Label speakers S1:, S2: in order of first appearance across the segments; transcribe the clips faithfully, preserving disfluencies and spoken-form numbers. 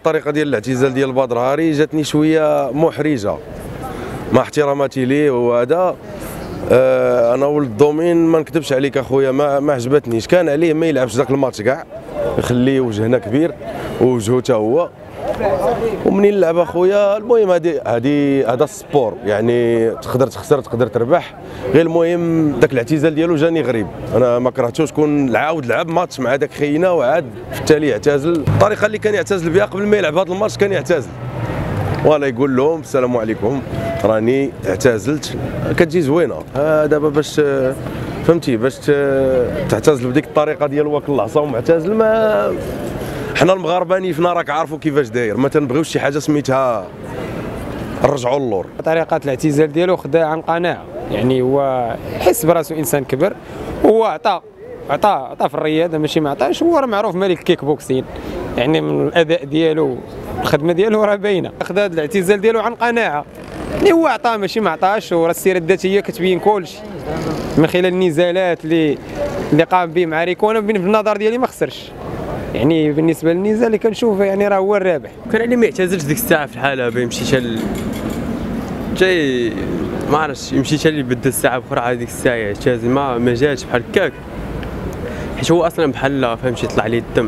S1: الطريقه ديال الاعتزال ديال بدر هاري جاتني شويه محرجه مع احتراماتي ليه. وهذا آه انا ولد الدومين ما نكذبش عليك اخويا ما, ما عجبتنيش. كان عليه ما يلعبش ذاك الماتش كاع، يخليه وجهنا كبير ووجهه حتى هو. ومنين لعب اخويا المهم هذه هذه هذا السبور يعني تقدر تخسر تقدر تربح، غير المهم ذاك الاعتزال ديالو جاني غريب. انا ما كرهتوش كون عاود لعب ماتش مع ذاك خينا وعاد في التالي يعتزل. الطريقه اللي كان يعتزل بها قبل ما يلعب هذا الماتش كان يعتزل ولا يقول لهم السلام عليكم راني اعتزلت. كتجي زوينه دابا باش فهمتي باش تعتزل بديك الطريقه ديال واكل العصا ومعتزل. ما حنا المغاربه نيفنا راك عارفوا كيفاش داير، ما تنبغيوش شي حاجه سميتها نرجعوا اللور.
S2: طريقه الاعتزال ديالو خداها عن قناعه، يعني هو يحس براسو انسان كبر، هو عطى عطى عطى في الرياضه ماشي ما عطاش. هو راه معروف ملك الكيك بوكسين، يعني من الاداء ديالو الخدمه ديالو راه باينه. خدا هذا الاعتزال ديالو عن قناعه، اللي هو عطاه ماشي ما عطاش. وراه السيره الذاتيه كتبين كلشي من خلال النزالات اللي اللي قام به مع ريكونا. في النظر ديالي ما خسرش، يعني بالنسبه للنزال اللي كنشوفه يعني راه هو الرابح.
S3: كان عليه ما يعتزلش ديك الساعه في الحاله يمشي حتى جاي ما عرفتش يمشي حتى اللي بدا الساعه اخرى عاد ديك الساعه يعتزل. ما ما جاتش بحال هكاك، حيت هو اصلا بحال فهمتي طلع ليه الدم،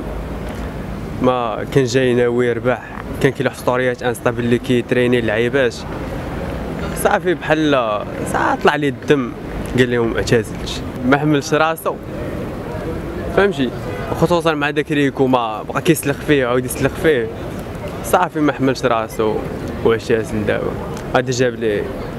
S3: ما كان جاي ناوي يربح. كان كيلوح ستوريات انستابل اللي كيتريني اللعيبات صافي بحال ساعه طلع ليه الدم قال لهم اعتزلت. ما حملش راسو فهمتي، خصوصا مع داك ريكو ما بقى كيسلخ فيه وعاود يسلخ فيه صافي ما حملش راسو واعتزل. دابا هذا جاب ليه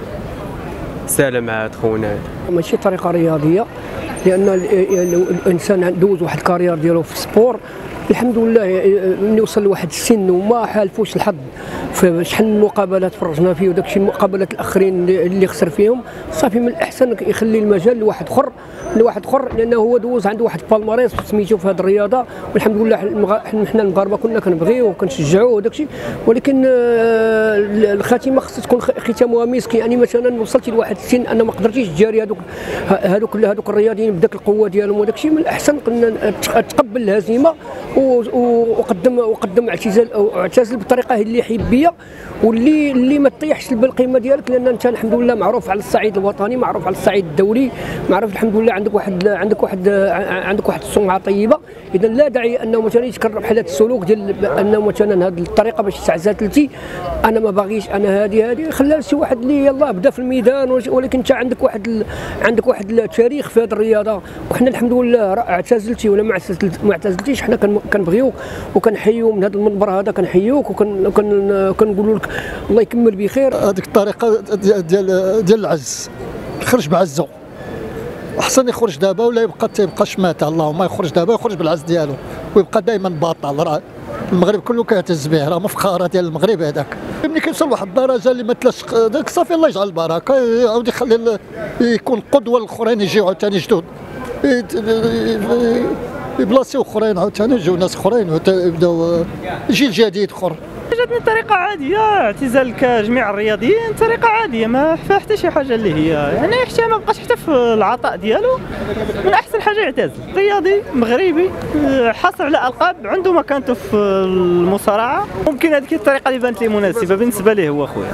S3: سلامات خونا.
S4: ماشي طريقه رياضيه، لان الانسان دوز واحد الكارير ديالو في السبور الحمد لله. ملي وصل لواحد السن وما حالفوش الحظ في شحال من مقابلات فرجنا فيه وداك الشيء المقابلات الاخرين اللي خسر فيهم، صافي من الاحسن يخلي المجال لواحد اخر لواحد اخر لانه هو دوز عنده واحد بالماريس سميتو في هذه الرياضه. والحمد لله حنا المغاربه كنا كنبغيوه وكنشجعوه وداك الشيء، ولكن الخاتمه خصها تكون ختامها مسك. يعني مثلا وصلتي لواحد السن انا ما قدرتيش تجاري هذوك هذوك هذوك الرياضيين بداك القوه ديالهم وداك الشيء. من الاحسن قلنا تقبل الهزيمه وقدم وقدم اعتزال او اعتزل بالطريقه اللي يحب بها واللي اللي ما تطيحش بالقيمه ديالك، لان انت الحمد لله معروف على الصعيد الوطني، معروف على الصعيد الدولي، معروف الحمد لله عندك واحد عندك واحد عندك واحد السمعه طيبه. اذا لا داعي انه مثلا يتكرر بحال هذا السلوك ديال انه مثلا هذه الطريقه باش تعزلتي انا ما باغيش انا هذه هذه خليها شي واحد اللي يلاه بدا في الميدان. ولكن انت عندك واحد عندك واحد التاريخ في هذه الرياضه، وحنا الحمد لله اعتزلتي ولا ما ما اعتزلتيش حنا كنبغيوك وكنحيوك من هذا المنبر هذا، كنحيوك وكنقولوا لك الله يكمل بخير.
S5: هذيك الطريقه ديال ديال العز خرج بعزه، احسن يخرج دابا ولا يبقى تيبقاش مات. اللهم يخرج دابا يخرج بالعز ديالو ويبقى دائما باطل. راه المغرب كله كيعتز به، راه مفخره ديال المغرب هذاك. ملي كيوصل لواحد الدرجه اللي ما تلاش داك صافي الله يجعل البركه، يعاود يخلي يكون قدوه للاخرين يجيو عاوتاني جدد بلاصيو اخرين عاوتاني يجيو ناس اخرين ويبداو جيل جديد اخر.
S6: جاتني طريقه عاديه اعتزال كجميع الرياضيين، طريقه عاديه ما فيها حتى شي حاجه اللي هي يعني حتى ما بقاش حتى في العطاء ديالو. من احسن حاجه يعتزل. رياضي مغربي حاصل على القاب عنده مكانته في المصارعه، ممكن هذيك الطريقه اللي بانت لي مناسبه بالنسبه ليه هو خويا.